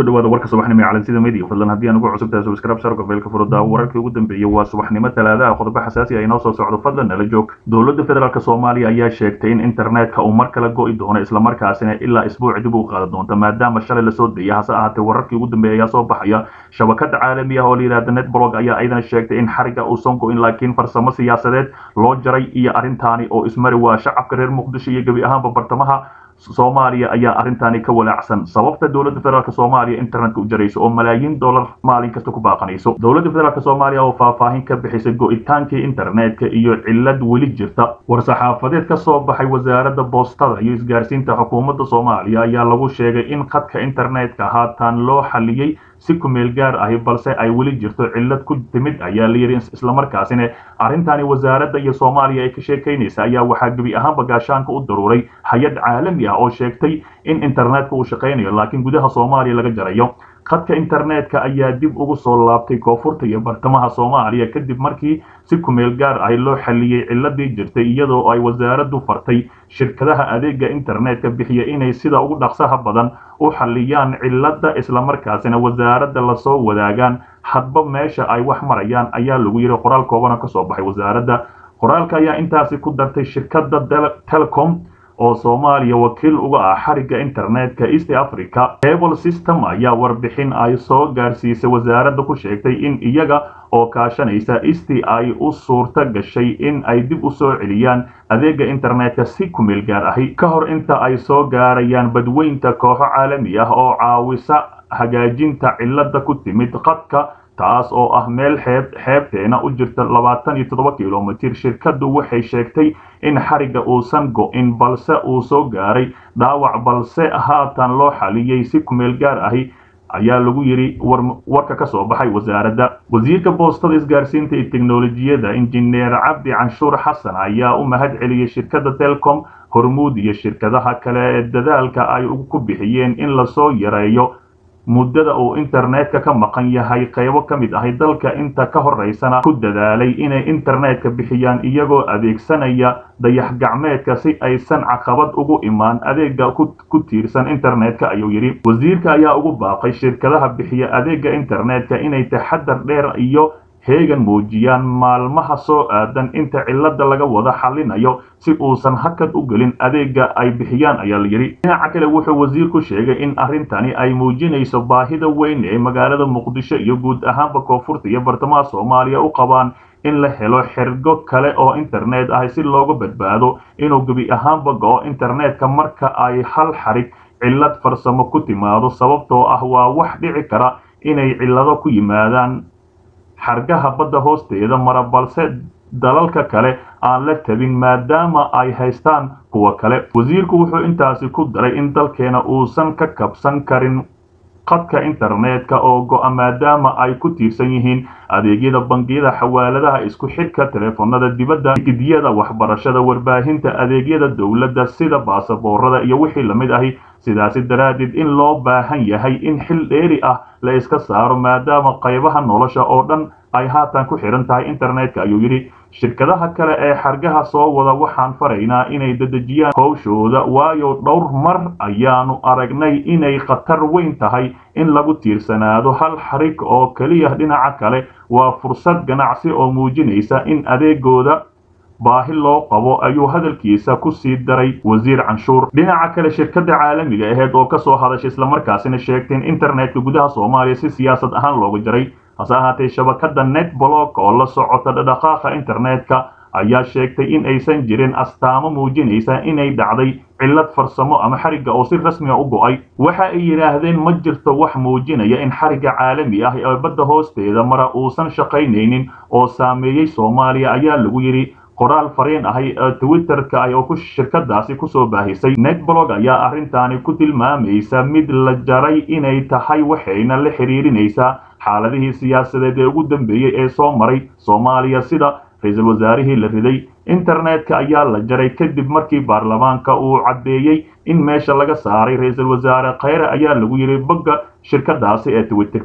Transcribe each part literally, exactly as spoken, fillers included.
kusoo dhawaada warka subaxnimo ee calansida media fadlan haddii aan ugu cusub tahay subscribe sharka beelka furada wararkii ugu dambeeyay waa subaxnimo talaadaha qodobo xasaasi ah inoo soo socdo fadlan nala joog dowladda federaalk Soomaaliya ayaa sheegtay in internetka uu mar kale go'i doono isla markaasina ilaa isbuuc dib u qaadan doonto maadaama shalay la soo deeyay hase ahaatee wararkii ugu dambeeyay ayaa soo baxaya shabakada caalamiga ah oo la yiraahdo netblog ayaa aydan sheegtay in xariga uu soo go'in laakiin farsamo siyaasadeed loo jaray iyo arrintaani oo ismari waa shacabka reer Muqdisho iyo gabi ahaanba bartamaha Soomaaliya ayaa arintani ka walaacsan sababta dowladda federaalk Soomaaliya internetka u jarayso oo malaayiin dollar maalin kasta ku baaqanayso dowladda federaalk Soomaaliya oo faahfaahin ka bixisay go'itaankii internetka iyo cilad weli jirta war-saxaafadeed ka soo baxay wasaaradda boostada iyo isgaarsiinta xukuumadda Soomaaliya ayaa lagu sheegay in khadka internetka haatan loo xaliyay si ku meel gaar ah balse ay weli jirto cilad ku timid ayaa la yiri isla markaasina arintani wasaaradda iyo Soomaaliya ay ka sheekeynaysa ayaa waxa gabi ahaan bagaashaanka u daruuray hay'ad caalami ah oo sheegtay in internetka uu shaqeynayo laakiin gudaha Soomaaliya laga jarayo khadka internetka ayaa dib ugu soo laabtay koonfurta iyo bartamaha Soomaaliya kadib markii si ku meel gaar ah loo xaliyay ciladii jirtay iyadoo ay wasaaraddu fartay shirkadaha adeega internetka bixiya inay sida ugu dhaqsaha badan u xaliyaan cilada isla markaasina wasaaradda la soo wadaagaan hadba meesha ay wax marayaan ayaa lagu yiri qoraal kooban ka soo baxay wasaaradda qoraalka ayaa intaasi ku dartay shirkadda Telecom oo Soomaaliya wakiil uga ah xariga internetka East Africa Cable System ayaa warbixin ay soo gaarsiisay wasaaradda ku sheegtay in iyaga oo kaashanaysa East ay u suurta gashay in ay dib u soo celiyaan adeega internetka si ku meel gaar ah ka hor inta ay soo gaarayaan badweynta kooxo caalami ah oo caawisa hagaajinta cilada ku timid khadka taas oo ah meel xeeb xeebteena u jirta labaatan iyo toddoba kiiloomitir shirkadu waxay sheegtay in xariga uusan go'in balse uu soo gaaray dhaawac balse haatan loo xaliyay si ku meel gaar ah ayaa lagu yiri warka ka soo baxay wasaaradda wasiirka boostada isgaarsiinta iyo tiknoolajiyada injineer Cabdi Canshuur Xasan ayaa u mahad celiyay shirkadda Telecom Hormuud iyo shirkadaha kale ee dadaalka ay ugu bixiyeen in la soo yareeyo muddada uu internetka ka maqan yahay qaybo ka mid ah dalka inta ka horeysana ku dadaalay inay internetka bixiyaan iyagoo adeegsanaya dayax gacmeedka si aysan caqabad ugu imaan adeega ku tiirsan internetka ayuu yiri wasiirka ayaa ugu baaqay shirkadaha bixiya adeega internetka inay taxadar dheer iyo heegan muujiyaan maalmaha soo aadan inta cilada laga wada xalinayo si uusan hakad u gelin adeega ay bixiyaan ayaa la yiri dhinaca kale wuxuu wasiirku sheegay in arintani ay muujinayso baahida weyn ee magaalada Muqdisho iyo guud ahaanba koonfurta iyo bartamaha Soomaaliya u qabaan in la helo xirgo kale oo internet ah si looga badbaado inuu gabi ahaanba go'o internetka marka ay hal xarig cilad farsamo ku timaado sababtoo ah waa wax dhici kara inay cilado ku yimaadaan xargaha badda hoosteeda mara balse dalalka kale aan la tabin maadaama ay haystaan kuwa kale wasiirku wuxuu intaasi ku daray in dalkeena uusan ka kabsan karin khadka internetka oo go'a maadaama ay ku tiirsan yihiin adeegyada bangiyada xawaaladaha isku xidhka telefoonada dibadda gidiyada waxbarashada warbaahinta adeegyada dawladda sida baasaboorada iyo wixii la mid ah sidaas daraadeed in loo baahan yahay in xil dheeri ah la iska saaro maadaama qaybaha nolosha oo dhan ay haatan ku xiran tahay internetka ayuu yiri shirkadaha kale ee xargaha soo wada waxaan faraynaa inay dadajiyaan howshooda waayo dhowr mar ayaanu aragnay inay khatar weyn tahay in lagu tiirsanaado hal xarig oo kaliya dhinaca kale waa fursad ganacsi oo muujinaysa in adeegooda baahi loo qabo ayuu hadalkiisa ku sii daray wasiir Canshuur dhinaca kale shirkadda caalamiga ahayd oo ka soo hadashay isla markaasina sheegtay in internetka gudaha Soomaaliya si siyaasad ahaan looga jaray hase ahaatee shabakada netblog oo la socota dhaqdhaqaaqa internetka ayaa sheegtay in aysan jirin astaamo muujinaysa inay dhacday cilad farsamo ama xariga oo si rasmi ah u go'ay waxa ay yiraahdeen ma jirto wax muujinaya in xariga caalami ah ee badda hoosteeda mara uusan shaqaynaynin oo saameeyay Soomaaliya ayaa lagu yiri qoraal fariin ah ee Twitterka ay oo ku shirkadaasi ku soo baahisay netblog ayaa arintani ku tilmaamaysa mid la jaray inay tahay waxayna la xiriirinaysaa xaaladihii siyaasadeed ee ugu dambeeyay ee soo maray Soomaaliya sida ra'iisul wasaarihii la riday internetka ayaa la jaray kadib markii baarlamaanka uu cadeeyay in meesha laga saaray ra'iisul wasaare Khayre ayaa lagu yiri bogga shirkadaasi ee Twitterka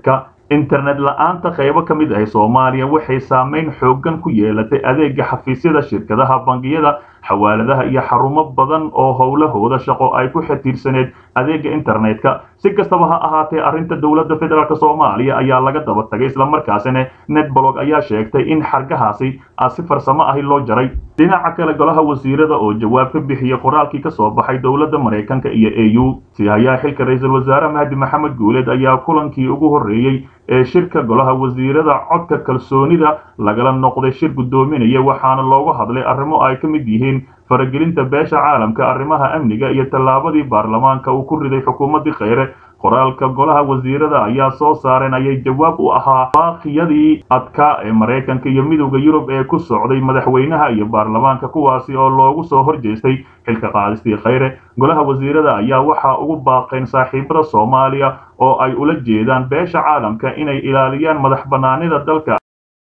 internet la'aanta qaybo ka mid ah Soomaaliya waxay saameyn xooggan ku yeelatay adeega xafiisyada shirkadaha bangiyada xawaaladaha iyo xarumo badan oo howlahooda shaqo ay ku xiriirsaneed adeega internetka si kastaba ha ahaatee arrinta dowladda federaalka Soomaaliya ayaa laga daba tagay isla markaasina netblog ayaa sheegtay in xargahaasi si farsamo ah loo jaray dhinaca kale golaha wasiirada oo jawaab ka bixiyay qoraalkii ka soo baxay dowladda Mareykanka iyo A U si ayaa xilka ra'iisul wasaare Mahdi Maxamed Guuleed ayaa kulankii ugu horeeyay ee shirka golaha wasiirada codka kalsoonida lagala noqday shir gudoominaya waxaana looga hadlay arrimo ay ka mid yihiin faragelinta beesha caalamka arrimaha amniga iyo tallaabadii baarlamaanka uu ku riday xukuumadii kheyre qoraalka golaha wasiirada ayaa soo saareen ayay jawaab u ahaa baaqiyadii adkaa ee Mareykanka iyo midowga Yurub ee ku socday madaxweynaha iyo baarlamaanka kuwaasi oo loogu soo horjeestay xilka qaadistii kheyre golaha wasiirada ayaa waxa ugu baaqeen saaxiibada Soomaaliya oo ay ula jeedaan beesha caalamka inay ilaaliyaan madax banaanida dalka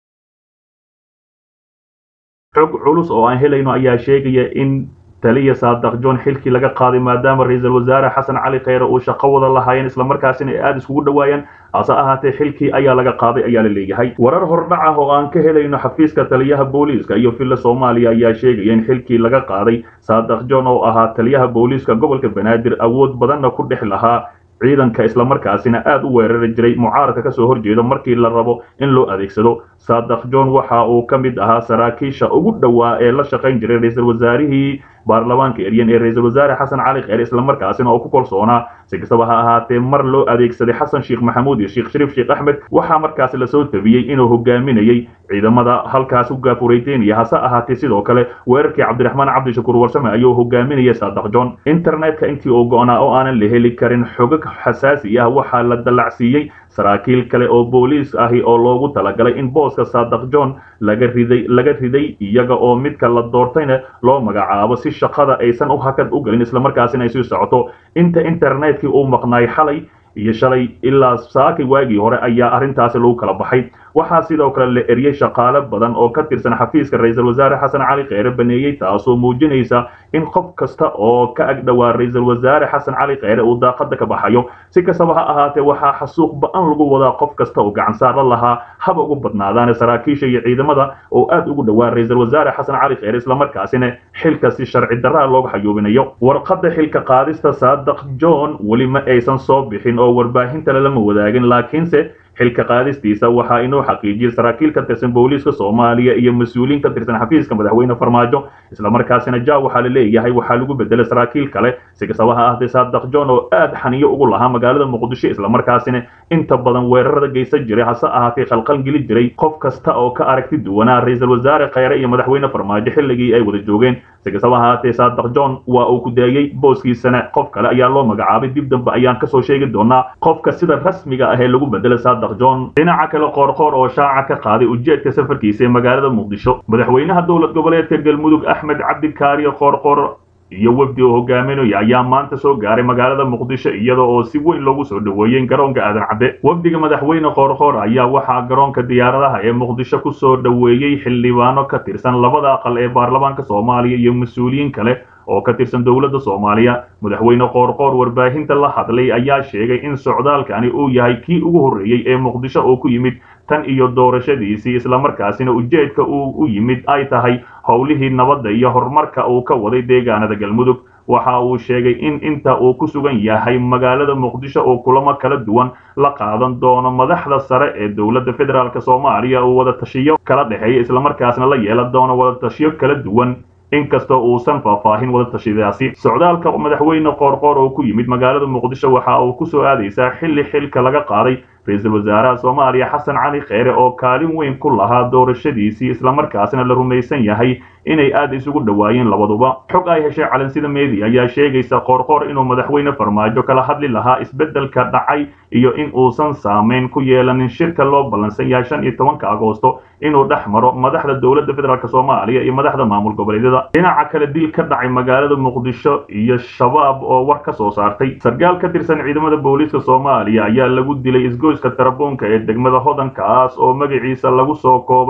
xog culus oo aan helayno ayaa sheegaya in taliya Saadaq John xilkii laga qaaday maadaama ra'iisul wasaare Xasan Cali Kheyre uu shaqo wada lahaayeen isla markaasina aad isugu dhawaayeen asa ahaatee xilkii ayaa laga qaaday ayaa la leeyahay warar hordhac ah oo aan ka helayno xafiiska taliyaha booliiska iyo filla Soomaaliya ayaa sheegaya in xilkii laga qaaday Saadaq John oo ahaa taliyaha booliiska gobolka Banaadir awood badan ku dhex lahaa ciidanka isla markaasina aad u weerari jiray mucaaradka ka soo horjeeda markii la rabo in loo adeegsado Saadaq John waxa uu ka mid ahaa saraakiisha ugu dhawaa ee la shaqayn jiray ra'iisul wasaarihii baarlamaanka Eryaan ee ra'iisul wasaare Xasan Cali Kheyre isla markaasina oo ku kalsoonaa si kastaba ha ahaatee mar loo adeegsaday Xasan Sheekh Maxamuud iyo Sheekh Shariif Sheekh Axmed waxa markaas la soo tabiyay inuu hogaaminayay ciidamada halkaas u gaafureeyay hase ahaatee sidoo kale weerarkii Cabdiraxmaan Cabdi Shakuur Warsame ayuu hogaaminayay Saadaq John internetka intii uu go'naa oo aanan la heli karin xogag xasaasi ah waxa la dalacsiiyay saraakiil kale oo booliis ahi oo loogu talagalay in booska Saadaq John laga riday laga riday iyaga oo midka la doortayna loo magacaabo si shaqada aysan u hakad u galin isla markaasina ay soo socoto inta internetkii uu maqnaay xalay iyo shalay ilaa saaki waagii hore ayaa arrintaas lagu kala baxay waxaa sidoo kale la eriyay shaqaale badan oo ka tirsan xafiiska ra'iisul wasaare Xasan Cali Kheyre baneeyay taasoo muujinaysa in qof kasta oo ka ag dhawaa ra'iisul wasaare Xasan Cali Kheyre uu daaqada ka baxayo si kastaba ha ahaatee waxaa xasuuq ba'an lagu wadaa qof kasta oo gacan saar lahaa haba ugu badnaadaan saraakiisha iyo ciidamada oo aad ugu dhawaa ra'iisul wasaare Xasan Cali Kheyre isla markaasina xilka si sharci darro looga xayuubinayo warqadda xilka qaadista Saadaq John wali ma aysan soo bixin oo warbaahinta lama wadaagin laakiinse xilka qaadistiisa waxa inuu xaqiijiyay saraakiil ka tirsan booliiska Soomaaliya iyo mas'uuliyiin ka tirsan xafiiska madaxweyne Farmaajo isla markaasina jaa waxa la leeyahay waxa lagu bedelay saraakiil kale si kastaba ha ahaatee Saadaq John oo aad xaniyo ugu lahaa magaalada Muqdisho isla markaasina inta badan weerarada geysan jiray hase ahaatee khalqal geli jiray qof kasta oo ka aragti duwanaa ra'iisul wasaare Kheyre iyo madaxweyne Farmaajo xilligii ay wada joogeen si kastaba ha ahaatee Saadaq John waa uu ku daayay booskiisana qof kale ayaa loo magacaabay dib dambe ayaan ka soo sheegi doonaa qofka sida rasmiga ah ee lagu bedelay Saadaq John dhinaca kale qoorqoor oo shaaca ka qaaday ujeedka safarkiisa ee magaalada Muqdisho madaxweynaha dowlad goboleedka Galmudug Axmed Cabdi Kaariye qoorqoor iyo wafdi oo hogaaminaya ayaa maanta soo gaaray magaalada Muqdisho iyada oo si weyn loogu soo dhaweeyay garoonka Aadan Cabde wafdiga madaxweyne qoorqoor ayaa waxa garoonka diyaaradaha ee Muqdisho ku soo dhaweeyay xildhibaano ka tirsan labada aqal ee baarlamaanka Soomaaliya iyo mas'uuliyiin kale oo ka tirsan dowladda Soomaaliya madaxweyne qoorqoor warbaahinta la hadlay ayaa sheegay in socdaalkani uu yahay kii ugu horeeyay ee Muqdisho oo ku yimid tan iyo doorashadiisii isla markaasina ujeedka uu u yimid ay tahay howlihii nabadda iyo horumarka uu ka waday deegaanada Galmudug waxa uu sheegay in inta uu ku sugan yahay magaalada Muqdisho oo kulamo kala duwan la qaadan doono madaxda sare ee dowladda federaalka Soomaaliya oo wada tashiyo kala dhaxeeya isla markaasna la yeelan doono wada tashiyo kala duwan inkastoo uusan faahfaahin wada tashidaasi socdaalka madaxweyne qoorqoor oo ku yimid magaalada Muqdisho waxa uu ku soo aadaysaa xilli xilka laga qaaday ra'iisul wasaaraha Soomaaliya Xasan Cali Kheyre oo kaalin weyn ku lahaa doorashadiisii isla markaasna la rumaysan yahay inay aad isugu dhawaayeen labaduba xog ay heshay calansida media ayaa sheegaysa qoorqoor inuu madaxweyne Farmaajo kala hadli lahaa isbedelka dhacay iyo in uusan saameyn ku yeelanin shirka loo balansan yahay shan iyo tobanka Agoosto inuu dhaxmaro madaxda dowladda federaalka Soomaaliya iyo madaxda maamul goboleedyada dhinaca kale dil ka dhacay magaalada Muqdisho iyo shabaab oo war ka soo saartay sargaal ka tirsan ciidamada booliiska Soomaaliya ayaa lagu dilay isgoyska Taraboonka ee degmada Hodankaas oo magaciisa lagu soo koobay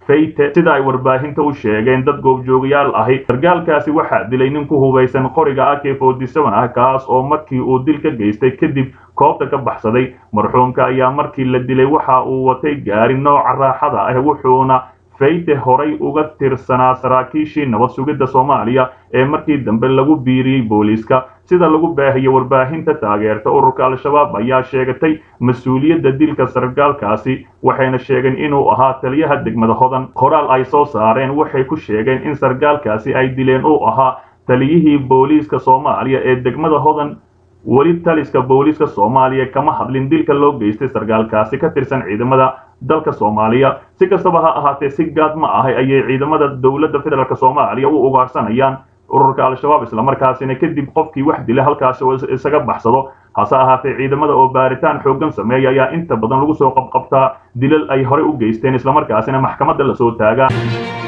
fayte sida ay warbaahinta u sheegeen dad goobjoogayaal ahi. sargaalkaasi waxaa dilay nin ku hubaysan qoriga A K forty seven ah kaas oo markii uu dil ka geystay kadib koobta ka baxsaday. marxuumka ayaa markii la dilay waxa uu watay gaari nooca raaxada ah wuxuuna fayte horay uga tirsanaa saraakiishii nabad sugidda Soomaaliya ee markii dambe lagu biiriyay booliiska. sida lagu baahiyay warbaahinta taageerta ururka al-shabaab ayaa sheegatay mas'uuliyadda dilka sargaalkaasi waxayna sheegeen inuu ahaa taliyaha degmada Hodan. qoraal ay soo saareen waxay ku sheegeen in sargaalkaasi ay dileen uu ahaa taliyihii booliiska Soomaaliya ee degmada Hodan. weli taliska booliiska Soomaaliya kama hadlin dilka loo geystay sargaalkaasi ka tirsan ciidamada dalka Soomaaliya. si kastaba ha ahaatee si gaad ma ahay ayay ciidamada dawladda federaalka Soomaaliya u ugaarsanayaan ururka al-shabaab isla markaasina kadib qofkii wax dilay halkaas oo isaga baxsado. hase ahaatee ciidamada oo baaritaan xooggan sameeya ayaa inta badan lagu soo qabqabtaa dilal ay hore u geysteen isla markaasina maxkamadda la soo taagaa.